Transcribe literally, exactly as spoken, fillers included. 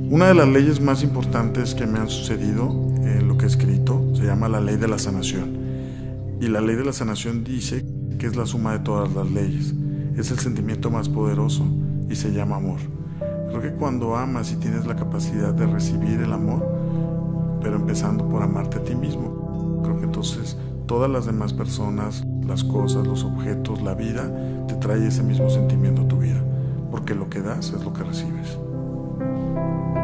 Una de las leyes más importantes que me han sucedido en lo que he escrito se llama la ley de la sanación. Y la ley de la sanación dice que es la suma de todas las leyes. Es el sentimiento más poderoso y se llama amor. Creo que cuando amas y tienes la capacidad de recibir el amor, pero empezando por amarte a ti mismo, creo que entonces todas las demás personas, las cosas, los objetos, la vida, te trae ese mismo sentimiento a tu vida, porque lo que das es lo que recibes.